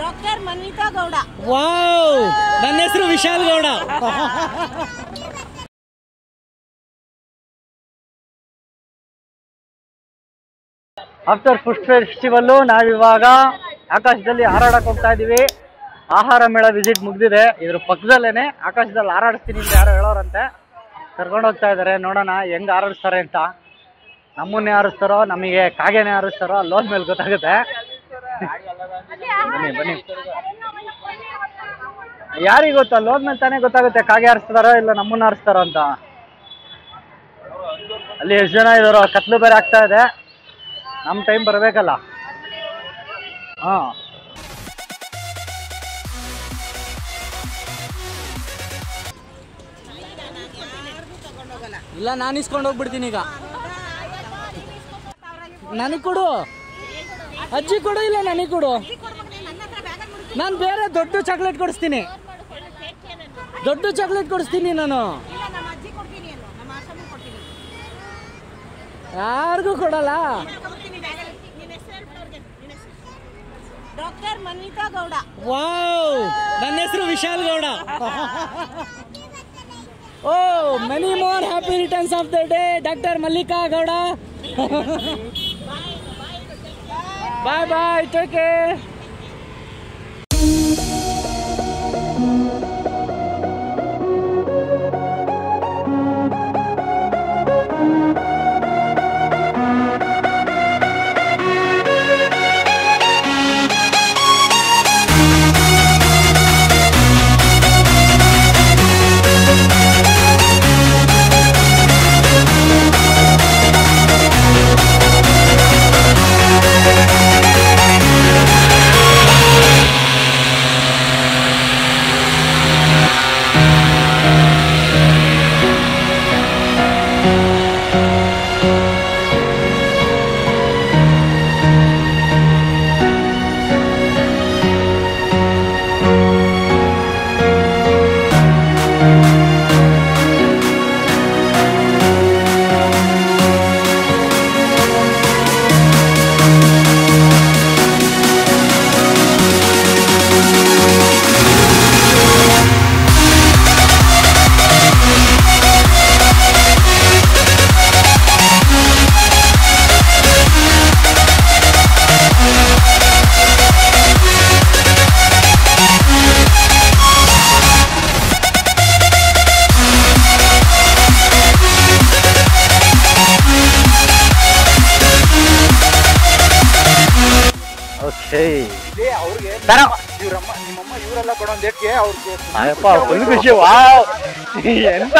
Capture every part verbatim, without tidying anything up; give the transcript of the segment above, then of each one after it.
Doctor Manvita Gowda. Wow, ನನ್ನ ಹೆಸರು Vishal Gowda. After food festival ನಾವಿವಾಗ ಆಕಾಶದಲ್ಲಿ ಹಾರಾಡಕ್ ಹೋಗ್ತಾ ಇದೀವಿ. ಆಹಾರ ಮೇಳ ವಿಸಿಟ್ ಮುಗ್ದಿದೆ. ಇದ್ರ ಪಕ್ಕದಲ್ಲೇನೆ ಆಕಾಶದಲ್ಲಿ ಹಾರಾಡಿಸ್ತೀನಿ ಅಂತ ಯಾರೋ ಹೇಳೋರಂತೆ. ಕರ್ಕೊಂಡು ಹೋಗ್ತಾ ಇದಾರೆ, ನೋಡೋಣ ಹೆಂಗ್ ಹಾರಾಡಿಸ್ತಾರೆ ಅಂತ. ನಮ್ಮನ್ನೇ ಹಾರಿಸ್ತಾರೋ ನಮಗೆ ಕಾಗೆನೇ ಹಾರಿಸ್ತಾರೋ ಲೋನ್ ಮೇಲೆ ಗೊತ್ತಾಗುತ್ತೆ. ಬನ್ನಿ ಬನ್ನಿ, ಯಾರಿಗೆ ಗೊತ್ತಾ? ಲೋನ್ ಮೇಲೆ ತಾನೇ ಗೊತ್ತಾಗುತ್ತೆ ಕಾಗೆ ಹಾರಿಸ್ತಾರೋ ಇಲ್ಲ ನಮ್ಮನ್ನ ಹಾರಿಸ್ತಾರೋ ಅಂತ. ಅಲ್ಲಿ ಎಷ್ಟು ಜನ ಇದಾರೋ, ಕತ್ಲು ಬೇರೆ ಆಗ್ತಾ ಇದೆ, ನಮ್ಮ ಟೈಮ್ ಬರಬೇಕಲ್ಲ. ಹಾ, ಇಲ್ಲ ನಾನು ಇಸ್ಕೊಂಡು ಹೋಗ್ಬಿಡ್ತೀನಿ ಈಗ. ನನಗೆ ಕೊಡು, ಅಜ್ಜಿ ಕೊಡು, ಇಲ್ಲ ನನಗೆ ಕೊಡು. ನಾನು ಬೇರೆ ದೊಡ್ಡ ಚಾಕ್ಲೇಟ್ ಕೊಡಿಸ್ತೀನಿ, ದೊಡ್ಡ ಚಾಕ್ಲೇಟ್ ಕೊಡಿಸ್ತೀನಿ ನಾನು. ಯಾರಿಗೂ ಕೊಡಲ್ಲ. ಡಾಕ್ಟರ್ ಮನ್ವಿತಾ ಗೌಡ. ವಾವ್, ನನ್ನ ಹೆಸರು Vishal Gowda. Oh, many more happy returns of the day doctor Mallika Gowda. Bye bye, take care. ಇವರೆಲ್ಲ ಕೊಡೋದಕ್ಕೆ ಅವ್ರಿಗೆ ಫುಲ್ ಖುಷಿ. ವಾವ್, ಎಂತ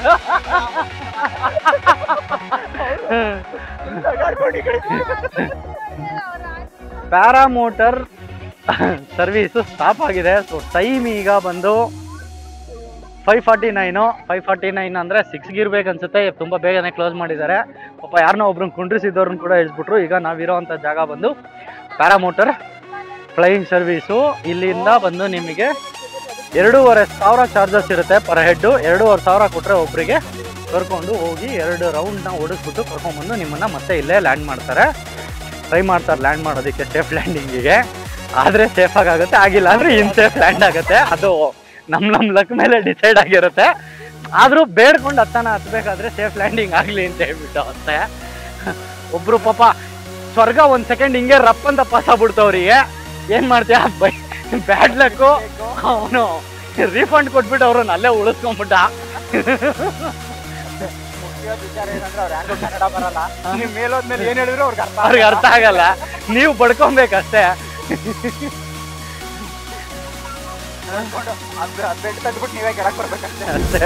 ಪ್ಯಾರಾಮೋಟರ್ ಸರ್ವಿಸ್ ಸ್ಟಾಪ್ ಆಗಿದೆ. ಸೊ ಟೈಮ್ ಈಗ ಬಂದು five forty nine five forty nine ಅಂದರೆ ಸಿಕ್ಸ್ಗೆ ಇರ್ಬೇಕು ಅನ್ಸುತ್ತೆ. ತುಂಬ ಬೇಗನೆ ಕ್ಲೋಸ್ ಮಾಡಿದ್ದಾರೆ. ಪಾಪ ಯಾರನ್ನೋ ಒಬ್ರನ್ನ ಕುಂಡ್ರಿಸಿದವ್ರನ್ನ ಕೂಡ ಇಳಿಸ್ಬಿಟ್ರು. ಈಗ ನಾವಿರೋವಂಥ ಜಾಗ ಬಂದು ಪ್ಯಾರಾಮೋಟರ್ ಫ್ಲೈಯಿಂಗ್ ಸರ್ವೀಸು. ಇಲ್ಲಿಂದ ಬಂದು ನಿಮಗೆ ಎರಡೂವರೆ ಸಾವಿರ ಚಾರ್ಜಸ್ ಇರುತ್ತೆ ಪರ್ ಹೆಡ್ಡು. ಎರಡೂವರೆ ಸಾವಿರ ಕೊಟ್ಟರೆ ಒಬ್ಬರಿಗೆ ಕರ್ಕೊಂಡು ಹೋಗಿ ಎರಡು ರೌಂಡ್ನ ಓಡಿಸ್ಬಿಟ್ಟು ಕರ್ಕೊಂಡ್ಬಂದು ನಿಮ್ಮನ್ನು ಮತ್ತೆ ಇಲ್ಲೇ ಲ್ಯಾಂಡ್ ಮಾಡ್ತಾರೆ. ಟ್ರೈ ಮಾಡ್ತಾರೆ ಲ್ಯಾಂಡ್ ಮಾಡೋದಕ್ಕೆ, ಸೇಫ್ ಲ್ಯಾಂಡಿಂಗಿಗೆ. ಆದರೆ ಸೇಫಾಗಿ ಆಗುತ್ತೆ, ಆಗಿಲ್ಲ ಅಂದರೆ ಇನ್ ಸೇಫ್ ಲ್ಯಾಂಡ್ ಆಗುತ್ತೆ. ಅದು ನಮ್ಮ ನಮ್ಮ ಲಕ್ ಮೇಲೆ ಡಿಸೈಡ್ ಆಗಿರುತ್ತೆ. ಆದರೂ ಬೇಡ್ಕೊಂಡು ಹತ್ತನ ಹತ್ಬೇಕಾದ್ರೆ ಸೇಫ್ ಲ್ಯಾಂಡಿಂಗ್ ಆಗಲಿ ಅಂತ ಹೇಳ್ಬಿಟ್ಟು ಅಷ್ಟೇ. ಒಬ್ಬರು ಪಾಪ ಸ್ವರ್ಗ ಒಂದು ಸೆಕೆಂಡ್ ಹಿಂಗೆ ರಪ್ ಅಂತ ಪಾಸ್ ಆಗ್ಬಿಡ್ತವ್ರಿಗೆ. ಏನು ಮಾಡ್ತೀಯ, ಬೈ ಬ್ಯಾಡ್ ಲಕ್ಕು. ಅವನು ರೀಫಂಡ್ ಕೊಟ್ಬಿಟ್ಟು ಅವ್ರನ್ನ ಅಲ್ಲೇ ಉಳಿಸ್ಕೊಂಡ್ಬಿಟ್ಟ. ಕನ್ನಡ ಬರಲ್ಲ, ನೀವು ಮೇಲೋದ್ಮೇಲೆ ಏನ್ ಹೇಳಿದ್ರು ಅವ್ರಿಗೆ ಅರ್ಥ ಅವ್ರಿಗೆ ಅರ್ಥ ಆಗಲ್ಲ. ನೀವು ಬಡ್ಕೊಬೇಕಷ್ಟೇ. ಬೆಡ್ ತೆಗೆದ್ಬಿಟ್ಟು ನೀವೇ ಕೆಳಗೆ ಬರ್ಬೇಕಷ್ಟೇ ಅಷ್ಟೇ.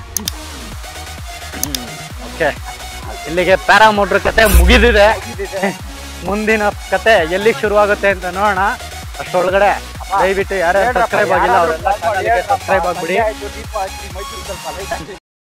ಓಕೆ, ಇಲ್ಲಿಗೆ ಪ್ಯಾರಾಮೋಟರ್ ಕತೆ ಮುಗಿದಿದೆ. ಮುಂದಿನ ಕತೆ ಎಲ್ಲಿಗೆ ಶುರುವಾಗುತ್ತೆ ಅಂತ ನೋಡೋಣ. ಅಷ್ಟೊಳಗಡೆ ದಯವಿಟ್ಟು ಯಾರ್ಯಾರು ಸಬ್ಸ್ಕ್ರೈಬ್ ಆಗಿಲ್ಲ ಅವರೆಲ್ಲ ಚಾನಲ್ಗೆ ಸಬ್ಸ್ಕ್ರೈಬ್ ಆಗ್ಬಿಡಿ.